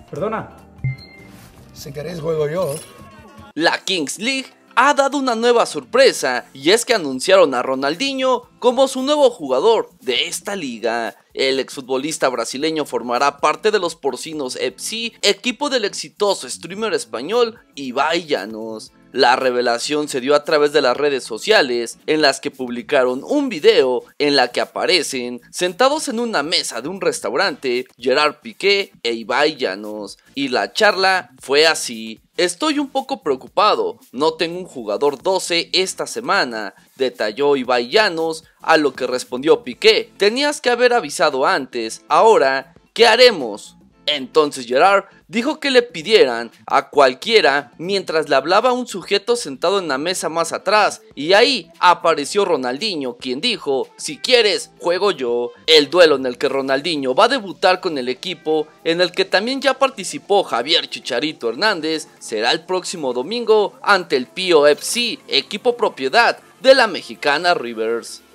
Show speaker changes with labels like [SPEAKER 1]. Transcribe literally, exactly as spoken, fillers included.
[SPEAKER 1] Perdona.
[SPEAKER 2] Si queréis juego yo.
[SPEAKER 3] La Kings League ha dado una nueva sorpresa, y es que anunciaron a Ronaldinho como su nuevo jugador de esta liga. El exfutbolista brasileño formará parte de los Porcinos F C, equipo del exitoso streamer español Ibai Llanos. La revelación se dio a través de las redes sociales, en las que publicaron un video en la que aparecen sentados en una mesa de un restaurante Gerard Piqué e Ibai Llanos, y la charla fue así: estoy un poco preocupado, no tengo un jugador doce esta semana, detalló Ibai Llanos, a lo que respondió Piqué: tenías que haber avisado antes, ahora, ¿qué haremos? Entonces Gerard dijo que le pidieran a cualquiera mientras le hablaba a un sujeto sentado en la mesa más atrás, y ahí apareció Ronaldinho, quien dijo: si quieres, juego yo. El duelo en el que Ronaldinho va a debutar con el equipo, en el que también ya participó Javier Chicharito Hernández, será el próximo domingo ante el Pío F C, equipo propiedad de la mexicana Rivers.